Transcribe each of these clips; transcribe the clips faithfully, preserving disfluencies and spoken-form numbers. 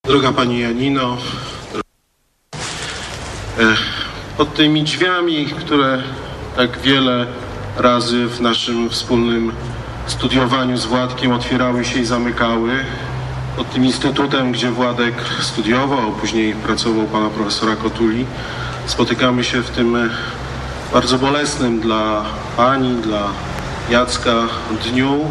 Droga Pani Janino, pod tymi drzwiami, które tak wiele razy w naszym wspólnym studiowaniu z Władkiem otwierały się i zamykały, pod tym instytutem, gdzie Władek studiował, później pracował pana profesora Kotuli, spotykamy się w tym bardzo bolesnym dla Pani, dla Jacka dniu,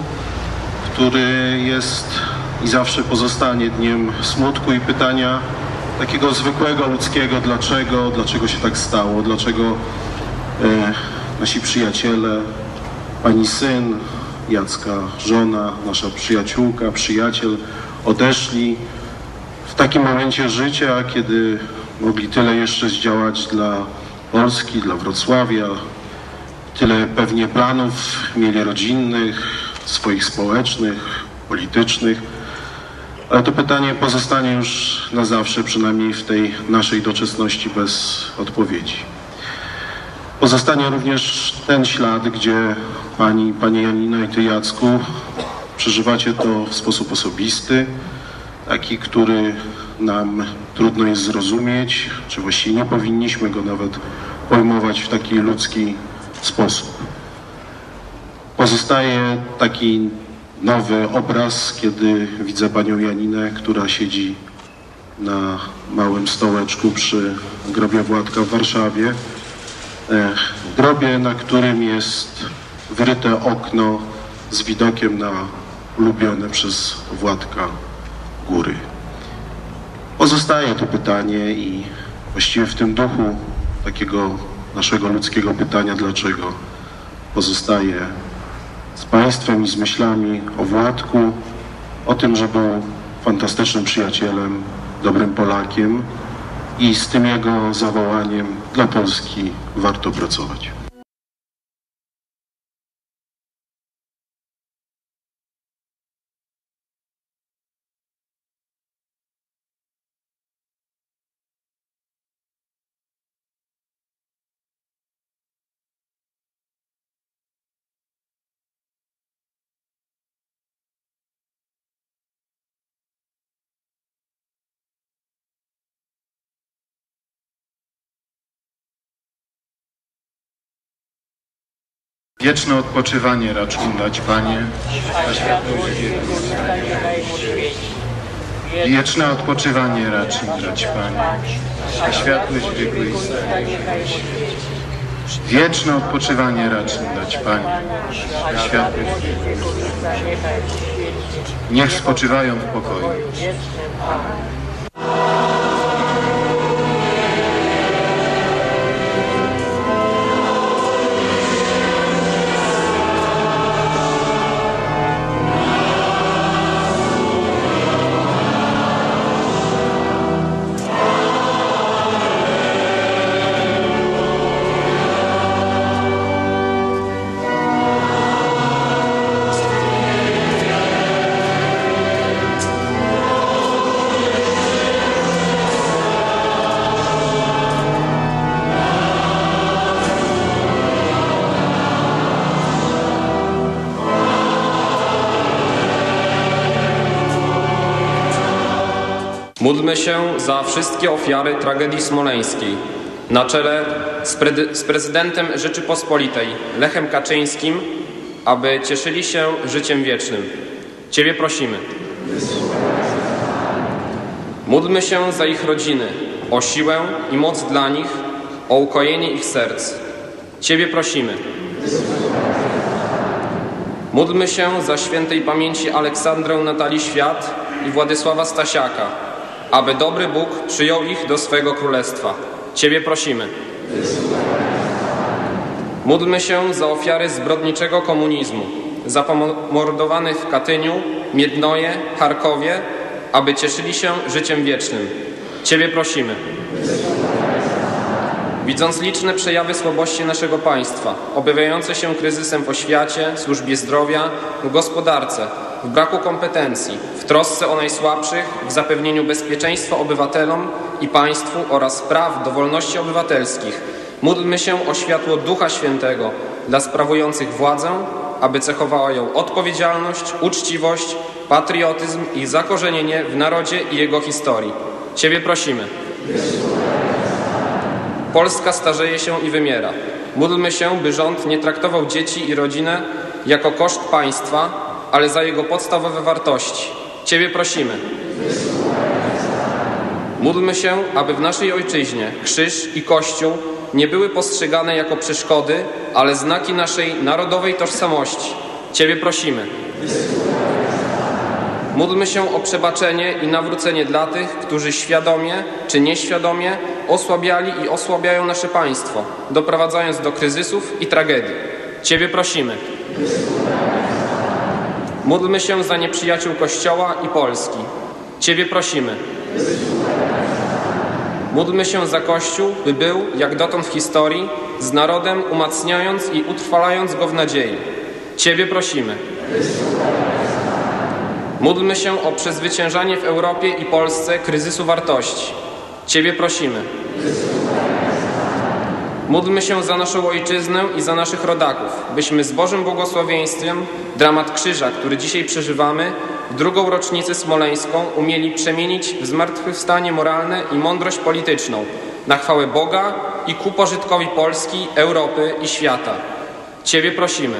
który jest i zawsze pozostanie dniem smutku i pytania takiego zwykłego, ludzkiego, dlaczego, dlaczego się tak stało, dlaczego e, nasi przyjaciele, Pani syn, Jacka żona, nasza przyjaciółka, przyjaciel odeszli w takim momencie życia, kiedy mogli tyle jeszcze zdziałać dla Polski, dla Wrocławia, tyle pewnie planów mieli rodzinnych, swoich społecznych, politycznych, ale to pytanie pozostanie już na zawsze, przynajmniej w tej naszej doczesności, bez odpowiedzi. Pozostanie również ten ślad, gdzie Pani, Panie Janino i Ty, Jacku, przeżywacie to w sposób osobisty, taki, który nam trudno jest zrozumieć, czy właściwie nie powinniśmy go nawet pojmować w taki ludzki sposób. Pozostaje taki nowy obraz, kiedy widzę Panią Janinę, która siedzi na małym stołeczku przy grobie Władka w Warszawie. Grobie, na którym jest wyryte okno z widokiem na ulubione przez Władka góry. Pozostaje to pytanie i właściwie w tym duchu takiego naszego ludzkiego pytania, dlaczego, pozostaje z Państwem i z myślami o Władku, o tym, że był fantastycznym przyjacielem, dobrym Polakiem i z tym jego zawołaniem: dla Polski warto pracować. Wieczne odpoczywanie racz im dać, Panie, a światłość Wieczne odpoczywanie racz im dać, Panie, a światłość biegłej Wieczne odpoczywanie racz im dać, Panie, a światłość niech spoczywają w pokoju. Módlmy się za wszystkie ofiary tragedii smoleńskiej, na czele z, pre- z prezydentem Rzeczypospolitej Lechem Kaczyńskim, aby cieszyli się życiem wiecznym. Ciebie prosimy. Módlmy się za ich rodziny, o siłę i moc dla nich, o ukojenie ich serc. Ciebie prosimy. Módlmy się za świętej pamięci Aleksandrę Natalii Świat i Władysława Stasiaka, aby dobry Bóg przyjął ich do swego królestwa. Ciebie prosimy. Módlmy się za ofiary zbrodniczego komunizmu, za pomordowanych w Katyniu, Miednoje, Charkowie, aby cieszyli się życiem wiecznym. Ciebie prosimy. Widząc liczne przejawy słabości naszego państwa, objawiające się kryzysem w oświacie, służbie zdrowia, w gospodarce, w braku kompetencji, w trosce o najsłabszych, w zapewnieniu bezpieczeństwa obywatelom i państwu oraz praw do wolności obywatelskich, módlmy się o światło Ducha Świętego dla sprawujących władzę, aby cechowała ją odpowiedzialność, uczciwość patriotyzm i zakorzenienie w narodzie i jego historii. Ciebie prosimy. Polska starzeje się i wymiera. Módlmy się, by rząd nie traktował dzieci i rodzinę jako koszt państwa, ale za jego podstawowe wartości. Ciebie prosimy. Módlmy się, aby w naszej ojczyźnie krzyż i Kościół nie były postrzegane jako przeszkody, ale znaki naszej narodowej tożsamości. Ciebie prosimy. Módlmy się o przebaczenie i nawrócenie dla tych, którzy świadomie czy nieświadomie osłabiali i osłabiają nasze państwo, doprowadzając do kryzysów i tragedii. Ciebie prosimy. Módlmy się za nieprzyjaciół Kościoła i Polski. Ciebie prosimy. Módlmy się za Kościół, by był, jak dotąd w historii, z narodem umacniając i utrwalając go w nadziei. Ciebie prosimy. Módlmy się o przezwyciężanie w Europie i Polsce kryzysu wartości. Ciebie prosimy. Módlmy się za naszą ojczyznę i za naszych rodaków, byśmy z Bożym błogosławieństwem dramat krzyża, który dzisiaj przeżywamy, w drugą rocznicę smoleńską umieli przemienić w zmartwychwstanie moralne i mądrość polityczną na chwałę Boga i ku pożytkowi Polski, Europy i świata. Ciebie prosimy.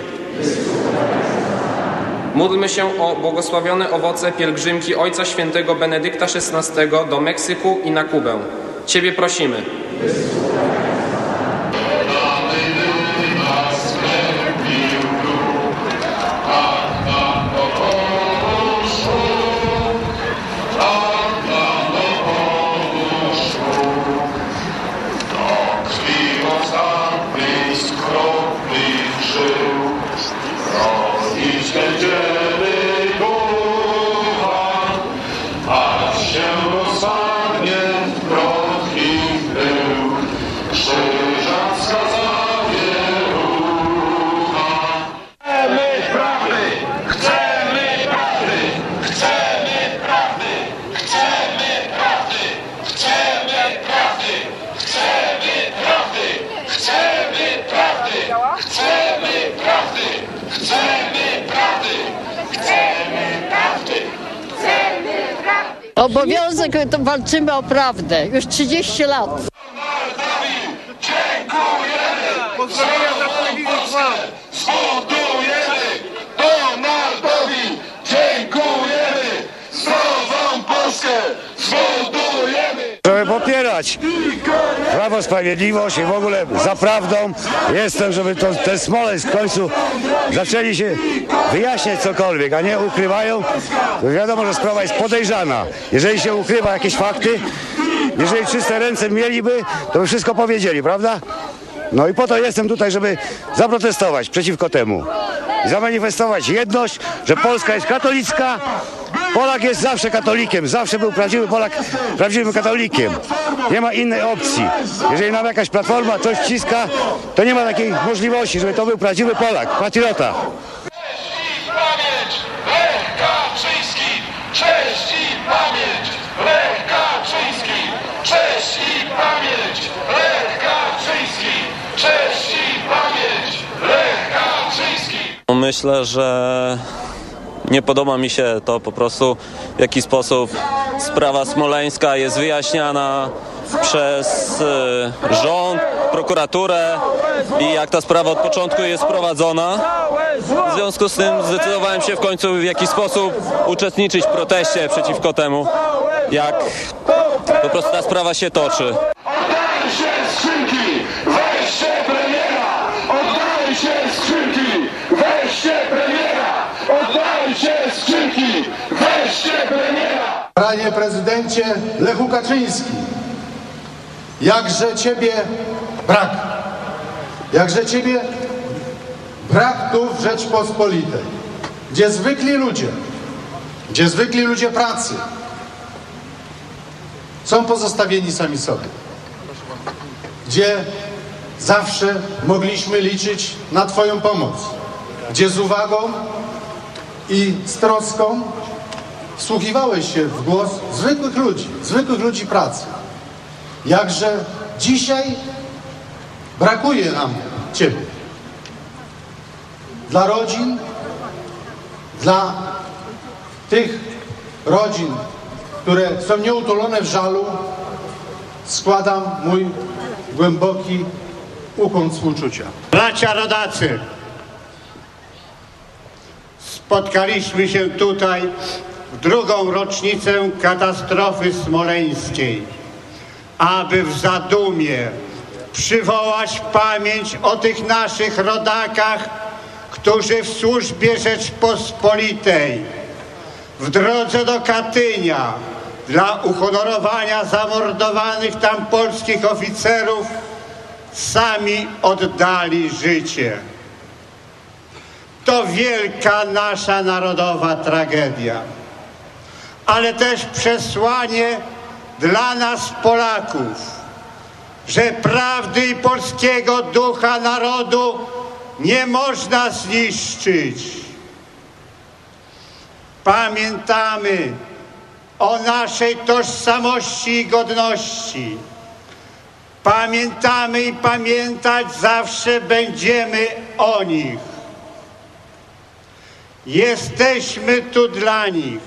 Módlmy się o błogosławione owoce pielgrzymki Ojca Świętego Benedykta szesnastego do Meksyku i na Kubę. Ciebie prosimy. Obowiązek to walczymy o prawdę. Już trzydzieści lat. Dziękujemy! Pozwolenia za sprawiedliwość zbudujemy! Donaldowi dziękujemy! Zdrową Polskę zbudujemy! Żeby popierać Prawo, Sprawiedliwość i w ogóle za prawdą jestem, żeby to, ten Smoleńsk w końcu zaczęli się wyjaśniać cokolwiek, a nie ukrywają. Bo wiadomo, że sprawa jest podejrzana. Jeżeli się ukrywa jakieś fakty, jeżeli czyste ręce mieliby, to by wszystko powiedzieli, prawda? No i po to jestem tutaj, żeby zaprotestować przeciwko temu. I zamanifestować jedność, że Polska jest katolicka. Polak jest zawsze katolikiem, zawsze był prawdziwy Polak, prawdziwym katolikiem. Nie ma innej opcji. Jeżeli nam jakaś platforma coś wciska, to nie ma takiej możliwości, żeby to był prawdziwy Polak, patriota. Cześć i pamięć Lech Kaczyński! Cześć i pamięć Lech Kaczyński! Cześć i pamięć Lech Kaczyński! Cześć i pamięć Lech Kaczyński! Myślę, że nie podoba mi się to po prostu, w jaki sposób sprawa smoleńska jest wyjaśniana przez y, rząd, prokuraturę i jak ta sprawa od początku jest prowadzona. W związku z tym zdecydowałem się w końcu w jakiś sposób uczestniczyć w proteście przeciwko temu, jak po prostu ta sprawa się toczy. Oddaj się skrzynki! Weźcie premiera! Oddaj się skrzynki! Weźcie premiera! Oddaj się skrzynki! Weźcie premiera! Panie prezydencie Lechu Kaczyński, jakże ciebie brak, jakże ciebie brak tu w Rzeczpospolitej, gdzie zwykli ludzie, gdzie zwykli ludzie pracy są pozostawieni sami sobie, gdzie zawsze mogliśmy liczyć na twoją pomoc, gdzie z uwagą i z troską wsłuchiwałeś się w głos zwykłych ludzi, zwykłych ludzi pracy. Jakże dzisiaj brakuje nam ciebie. Dla rodzin, dla tych rodzin, które są nieutulone w żalu, składam mój głęboki ukłon współczucia. Bracia rodacy, spotkaliśmy się tutaj w drugą rocznicę katastrofy smoleńskiej, aby w zadumie przywołać pamięć o tych naszych rodakach, którzy w służbie Rzeczpospolitej, w drodze do Katynia, dla uhonorowania zamordowanych tam polskich oficerów, sami oddali życie. To wielka nasza narodowa tragedia, ale też przesłanie dla nas Polaków, że prawdy i polskiego ducha narodu nie można zniszczyć. Pamiętamy o naszej tożsamości i godności. Pamiętamy i pamiętać zawsze będziemy o nich. Jesteśmy tu dla nich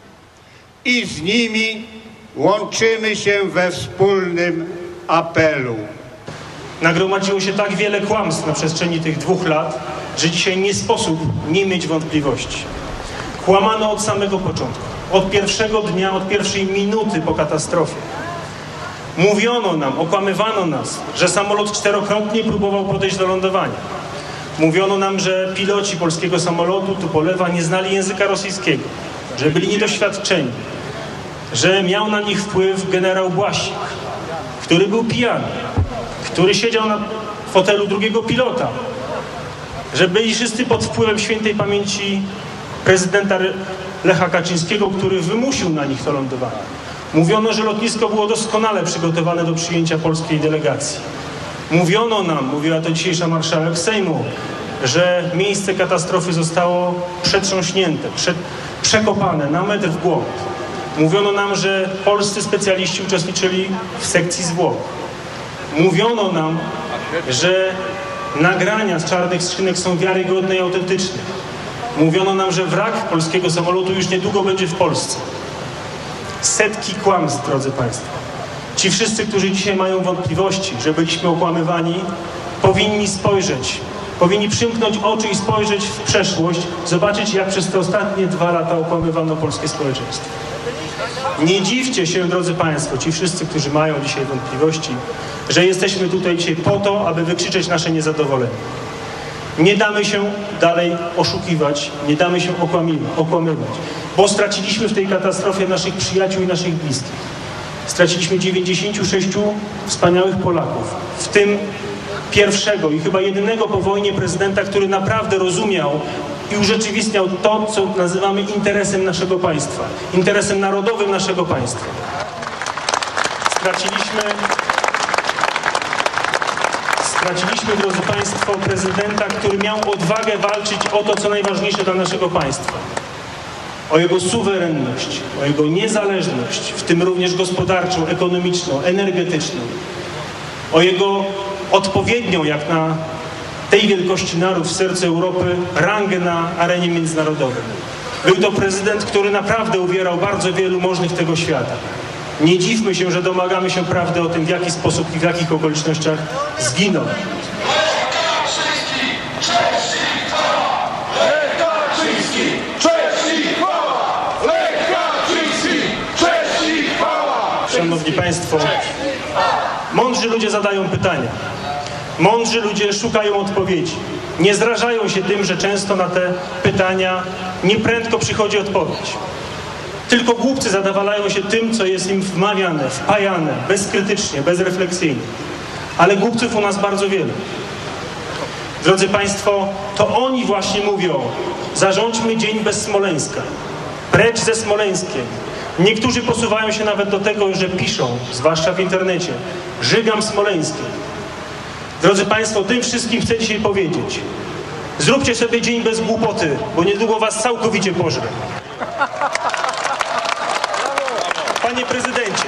i z nimi łączymy się we wspólnym apelu. Nagromadziło się tak wiele kłamstw na przestrzeni tych dwóch lat, że dzisiaj nie sposób nie mieć wątpliwości. Kłamano od samego początku, od pierwszego dnia, od pierwszej minuty po katastrofie. Mówiono nam, okłamywano nas, że samolot czterokrotnie próbował podejść do lądowania. Mówiono nam, że piloci polskiego samolotu Tupolewa nie znali języka rosyjskiego, że byli niedoświadczeni, że miał na nich wpływ generał Błasik, który był pijany, który siedział na fotelu drugiego pilota, że byli wszyscy pod wpływem świętej pamięci prezydenta Lecha Kaczyńskiego, który wymusił na nich to lądowanie. Mówiono, że lotnisko było doskonale przygotowane do przyjęcia polskiej delegacji. Mówiono nam, mówiła to dzisiejsza marszałek Sejmu, że miejsce katastrofy zostało przetrząśnięte, prze, przekopane na metr w głąb. Mówiono nam, że polscy specjaliści uczestniczyli w sekcji zwłok. Mówiono nam, że nagrania z czarnych skrzynek są wiarygodne i autentyczne. Mówiono nam, że wrak polskiego samolotu już niedługo będzie w Polsce. Setki kłamstw, drodzy Państwo. Ci wszyscy, którzy dzisiaj mają wątpliwości, że byliśmy okłamywani, powinni spojrzeć, powinni przymknąć oczy i spojrzeć w przeszłość, zobaczyć, jak przez te ostatnie dwa lata okłamywano polskie społeczeństwo. Nie dziwcie się, drodzy Państwo, ci wszyscy, którzy mają dzisiaj wątpliwości, że jesteśmy tutaj dzisiaj po to, aby wykrzyczeć nasze niezadowolenie. Nie damy się dalej oszukiwać, nie damy się okłamywać, bo straciliśmy w tej katastrofie naszych przyjaciół i naszych bliskich. Straciliśmy dziewięćdziesięciu sześciu wspaniałych Polaków, w tym pierwszego i chyba jedynego po wojnie prezydenta, który naprawdę rozumiał i urzeczywistniał to, co nazywamy interesem naszego państwa, interesem narodowym naszego państwa. Straciliśmy, straciliśmy, drodzy Państwo, prezydenta, który miał odwagę walczyć o to, co najważniejsze dla naszego państwa. O jego suwerenność, o jego niezależność, w tym również gospodarczą, ekonomiczną, energetyczną, o jego odpowiednią, jak na tej wielkości naród w sercu Europy, rangę na arenie międzynarodowej. Był to prezydent, który naprawdę uwierał bardzo wielu możnych tego świata. Nie dziwmy się, że domagamy się prawdy o tym, w jaki sposób i w jakich okolicznościach zginął. Szanowni Państwo, mądrzy ludzie zadają pytania. Mądrzy ludzie szukają odpowiedzi. Nie zrażają się tym, że często na te pytania nieprędko przychodzi odpowiedź. Tylko głupcy zadowalają się tym, co jest im wmawiane, wpajane, bezkrytycznie, bezrefleksyjnie. Ale głupców u nas bardzo wiele. Drodzy Państwo, to oni właśnie mówią: zarządźmy dzień bez Smoleńska. Precz ze Smoleńskiem. Niektórzy posuwają się nawet do tego, że piszą, zwłaszcza w internecie, żygam Smoleńskiem. Drodzy Państwo, tym wszystkim chcę dzisiaj powiedzieć: zróbcie sobie dzień bez głupoty, bo niedługo was całkowicie pożrę. Panie prezydencie,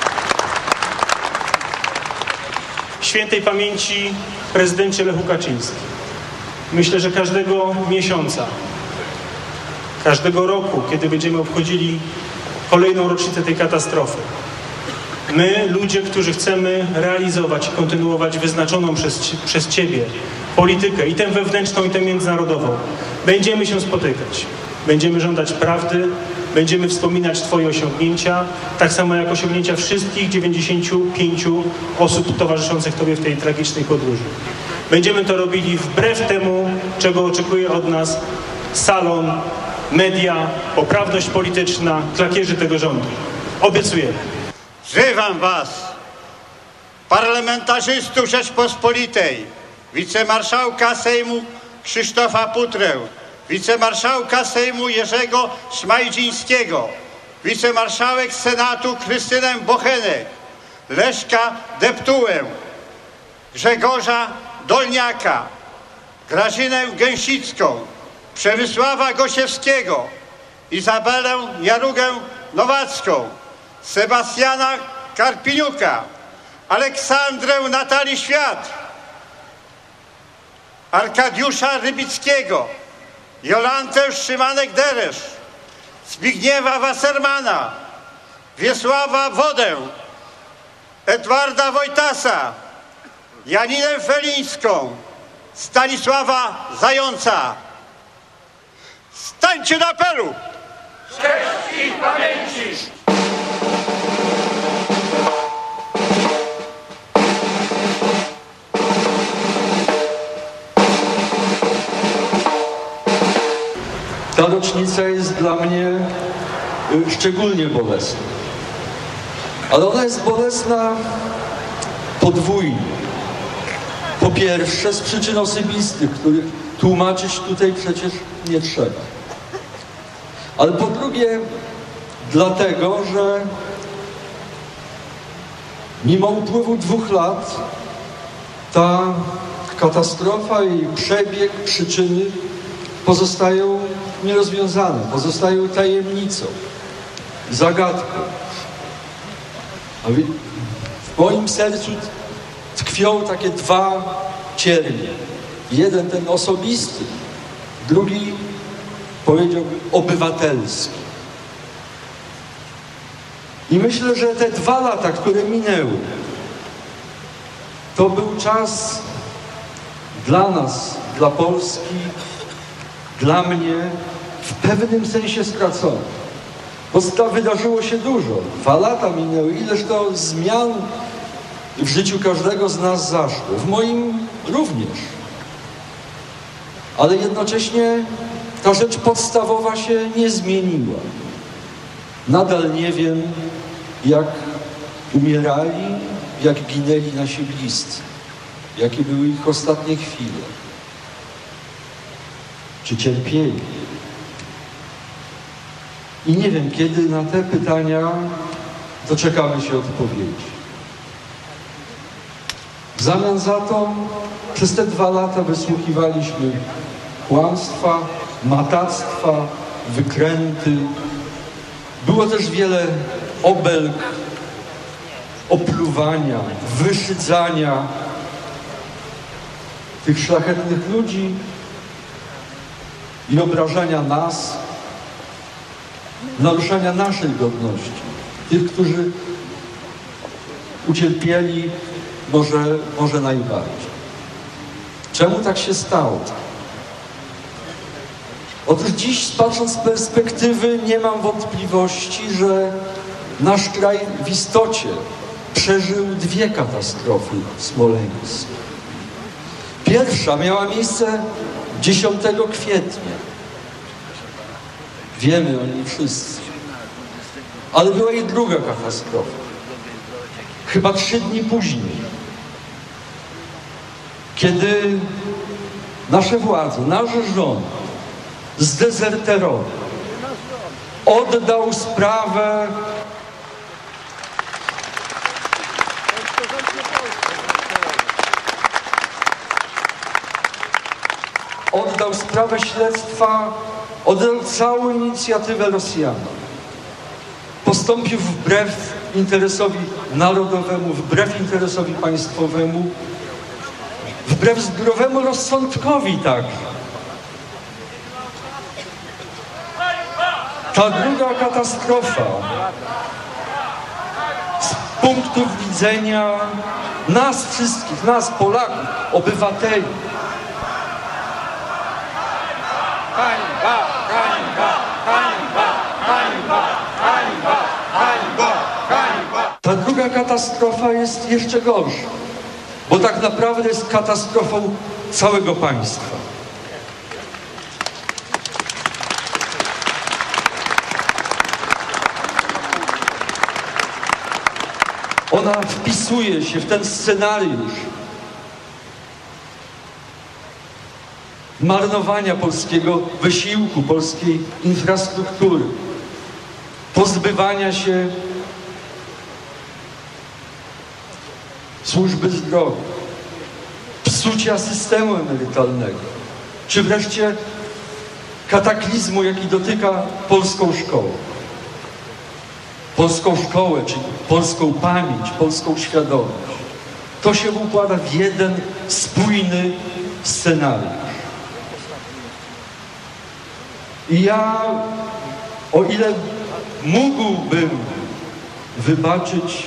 świętej pamięci prezydencie Lechu Kaczyński, myślę, że każdego miesiąca każdego roku, kiedy będziemy obchodzili kolejną rocznicę tej katastrofy, my, ludzie, którzy chcemy realizować i kontynuować wyznaczoną przez, przez Ciebie politykę, i tę wewnętrzną, i tę międzynarodową, będziemy się spotykać. Będziemy żądać prawdy, będziemy wspominać Twoje osiągnięcia, tak samo jak osiągnięcia wszystkich dziewięćdziesięciu pięciu osób towarzyszących Tobie w tej tragicznej podróży. Będziemy to robili wbrew temu, czego oczekuje od nas salon, media, poprawność polityczna, klakierzy tego rządu. Obiecujemy. Wzywam was, parlamentarzystów Rzeczpospolitej, wicemarszałka Sejmu Krzysztofa Putrę, wicemarszałka Sejmu Jerzego Szmajdzińskiego, wicemarszałek Senatu Krystynę Bochenek, Leszka Deptułę, Grzegorza Dolniaka, Grażynę Gęsicką, Przemysława Gosiewskiego, Izabelę Jarugę-Nowacką, Sebastiana Karpiniuka, Aleksandrę Natalii Świat, Arkadiusza Rybickiego, Jolantę Szymanek-Deresz, Zbigniewa Wassermana, Wiesława Wodę, Edwarda Wojtasa, Janinę Felińską, Stanisława Zająca. Stańcie na apelu! Cześć ich pamięci! Ta rocznica jest dla mnie y, szczególnie bolesna. Ale ona jest bolesna podwójnie. Po pierwsze z przyczyn osobistych, których tłumaczyć tutaj przecież nie trzeba. Ale po drugie dlatego, że mimo upływu dwóch lat ta katastrofa i przebieg, przyczyny pozostają nierozwiązane, pozostają tajemnicą, zagadką. A w moim sercu tkwią takie dwa ciernie. Jeden ten osobisty, drugi powiedziałbym obywatelski. I myślę, że te dwa lata, które minęły, to był czas dla nas, dla Polski, dla mnie w pewnym sensie stracony. Bo wydarzyło się dużo. Dwa lata minęły. Ileż to zmian w życiu każdego z nas zaszło. W moim również. Ale jednocześnie ta rzecz podstawowa się nie zmieniła. Nadal nie wiem, jak umierali, jak ginęli nasi bliscy. Jakie były ich ostatnie chwile. Czy cierpieli? I nie wiem, kiedy na te pytania doczekamy się odpowiedzi. W zamian za to przez te dwa lata wysłuchiwaliśmy kłamstwa, matactwa, wykręty. Było też wiele obelg, opluwania, wyszydzania tych szlachetnych ludzi i obrażania nas, naruszania naszej godności. Tych, którzy ucierpieli może, może najbardziej. Czemu tak się stało? Otóż dziś, patrząc z perspektywy, nie mam wątpliwości, że nasz kraj w istocie przeżył dwie katastrofy smoleńskie. Pierwsza miała miejsce dziesiątego kwietnia. Wiemy o niej wszyscy. Ale była i druga katastrofa. Chyba trzy dni później. Kiedy nasze władze, nasz rząd zdezerterował, oddał sprawę oddał sprawę śledztwa, oddał całą inicjatywę Rosjanom. Postąpił wbrew interesowi narodowemu, wbrew interesowi państwowemu, wbrew zdrowemu rozsądkowi także. Ta druga katastrofa z punktu widzenia nas wszystkich, nas Polaków, obywateli. Hańba, hańba, hańba, hańba, hańba, hańba, hańba. Ta druga katastrofa jest jeszcze gorsza, bo tak naprawdę jest katastrofą całego państwa. Ona wpisuje się w ten scenariusz marnowania polskiego wysiłku, polskiej infrastruktury, pozbywania się służby zdrowia, psucia systemu emerytalnego, czy wreszcie kataklizmu, jaki dotyka polską szkołę. Polską szkołę, czyli polską pamięć, polską świadomość. To się układa w jeden spójny scenariusz. I ja, o ile mógłbym wybaczyć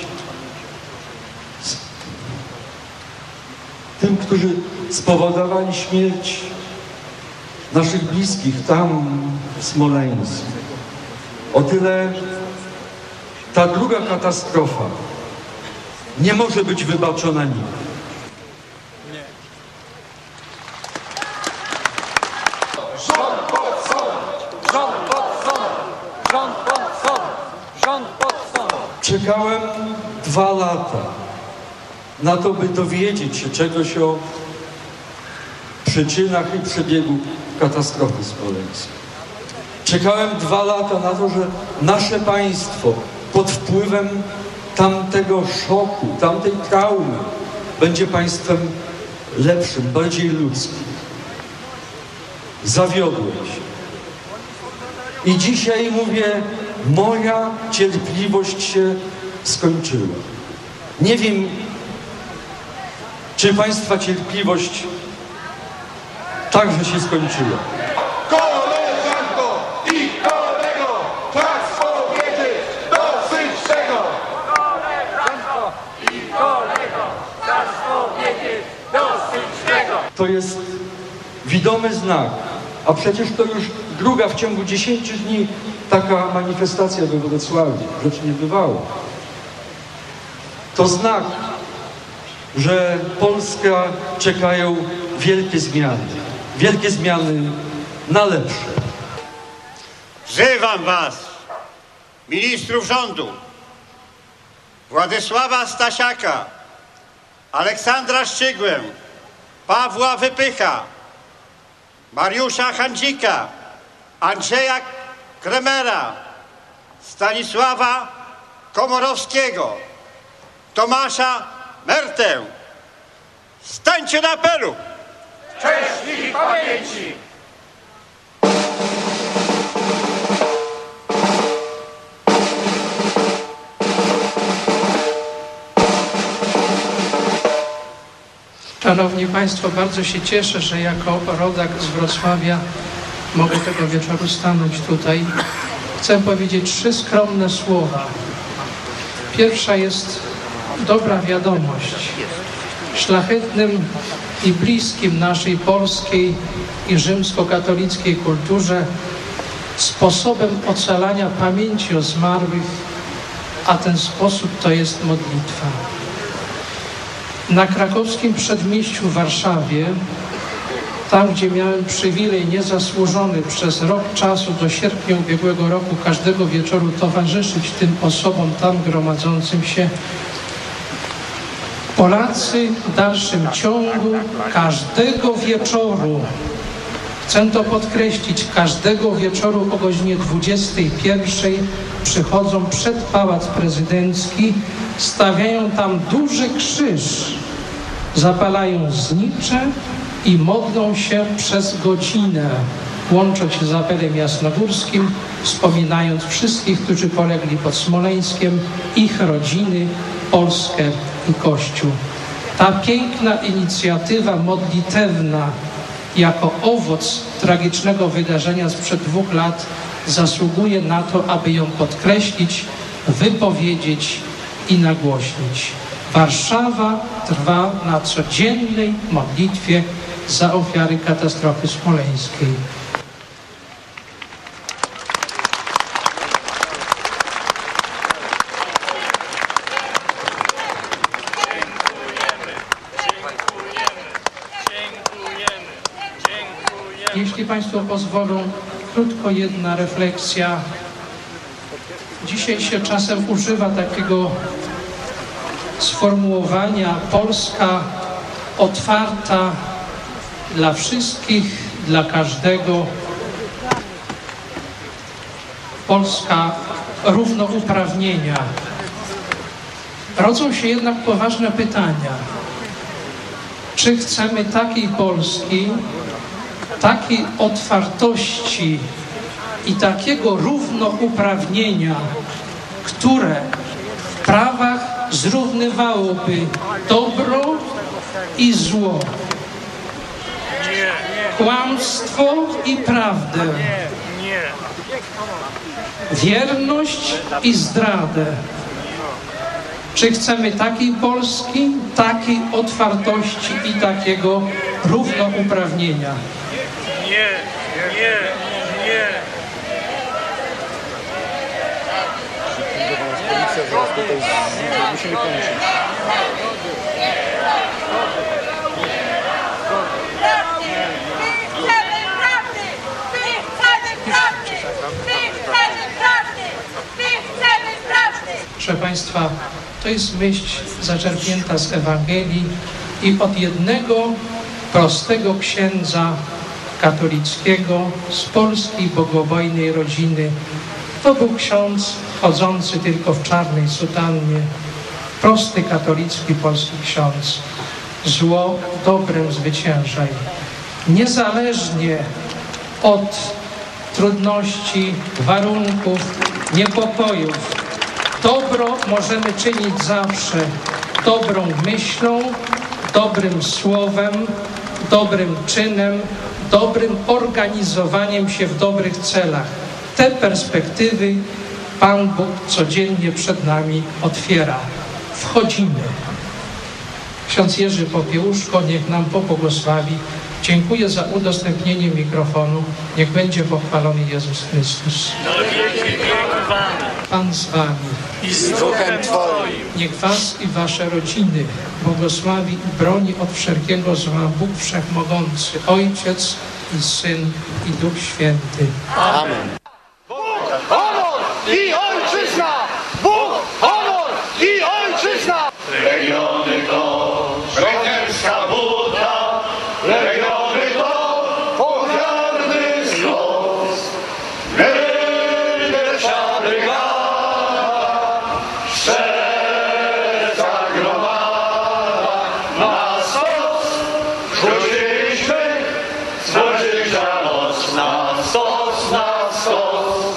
tym, którzy spowodowali śmierć naszych bliskich tam w Smoleńsku, o tyle ta druga katastrofa nie może być wybaczona nigdy. Rząd pod sąd! Rząd pod sąd! Rząd pod sąd! Rząd pod sąd! Czekałem dwa lata na to, by dowiedzieć się czegoś o przyczynach i przebiegu katastrofy smoleńskiej. Czekałem dwa lata na to, że nasze państwo pod wpływem tamtego szoku, tamtej traumy będzie państwem lepszym, bardziej ludzkim. Zawiodłem się. I dzisiaj mówię, moja cierpliwość się skończyła. Nie wiem, czy państwa cierpliwość także się skończyła. Koleżanko i kolego, czas powiedzieć dosyć tego! Koleżanko i kolego, czas powiedzieć dosyć tego! To jest widomy znak, a przecież to już druga w ciągu dziesięciu dni taka manifestacja we Wrocławiu, rzecz niebywała. To znak, że Polskę czekają wielkie zmiany. Wielkie zmiany na lepsze. Wzywam was, ministrów rządu, Władysława Stasiaka, Aleksandra Szczygłę, Pawła Wypycha, Mariusza Handzika, Andrzeja Kremera, Stanisława Komorowskiego, Tomasza Mertę. Stańcie na apelu! Cześć ich pamięci! Szanowni Państwo, bardzo się cieszę, że jako rodak z Wrocławia mogę tego wieczoru stanąć tutaj. Chcę powiedzieć trzy skromne słowa. Pierwsza jest dobra wiadomość. Szlachetnym i bliskim naszej polskiej i rzymskokatolickiej kulturze sposobem ocalania pamięci o zmarłych, a ten sposób to jest modlitwa. Na krakowskim przedmieściu w Warszawie, tam gdzie miałem przywilej niezasłużony przez rok czasu do sierpnia ubiegłego roku każdego wieczoru towarzyszyć tym osobom tam gromadzącym się, Polacy w dalszym ciągu każdego wieczoru, chcę to podkreślić, każdego wieczoru o godzinie dwudziestej pierwszej przychodzą przed Pałac Prezydencki, stawiają tam duży krzyż, zapalają znicze i modlą się przez godzinę, łączą się z apelem jasnogórskim, wspominając wszystkich, którzy polegli pod Smoleńskiem, ich rodziny, Polskę i Kościół. Ta piękna inicjatywa modlitewna jako owoc tragicznego wydarzenia sprzed dwóch lat zasługuje na to, aby ją podkreślić, wypowiedzieć i nagłośnić. Warszawa trwa na codziennej modlitwie za ofiary katastrofy smoleńskiej. Jeśli Państwo pozwolą, krótko jedna refleksja. Dzisiaj się czasem używa takiego sformułowania Polska otwarta dla wszystkich, dla każdego. Polska równouprawnienia. Rodzą się jednak poważne pytania. Czy chcemy takiej Polski, takiej otwartości i takiego równouprawnienia, które w prawach zrównywałoby dobro i zło, kłamstwo i prawdę, wierność i zdradę. Czy chcemy takiej Polski, takiej otwartości i takiego równouprawnienia? Nie, nie, nie. Musimy kończyć. Proszę Państwa, to jest myśl zaczerpnięta z Ewangelii i od jednego prostego księdza katolickiego z polskiej bogobojnej rodziny. To był ksiądz chodzący tylko w czarnej sutannie, prosty katolicki polski ksiądz. Zło dobrem zwyciężaj. Niezależnie od trudności, warunków, niepokojów, dobro możemy czynić zawsze dobrą myślą, dobrym słowem, dobrym czynem, dobrym organizowaniem się w dobrych celach. Te perspektywy Pan Bóg codziennie przed nami otwiera. Wchodzimy. Ksiądz Jerzy Popiełuszko niech nam pobłogosławi. Dziękuję za udostępnienie mikrofonu. Niech będzie pochwalony Jezus Chrystus. Pan z wami. I z duchem Twoim. Niech was i wasze rodziny błogosławi i broni od wszelkiego zła Bóg Wszechmogący, Ojciec i Syn i Duch Święty. Amen. Honor i ojczyzna! Bóg, honor i ojczyzna! Legiony to żołnierska buta, legiony to ofiarny zlos. Najlepsza brygada, serca gromada, na stos rzuciliśmy, złożyć za noc, na stos, na stos.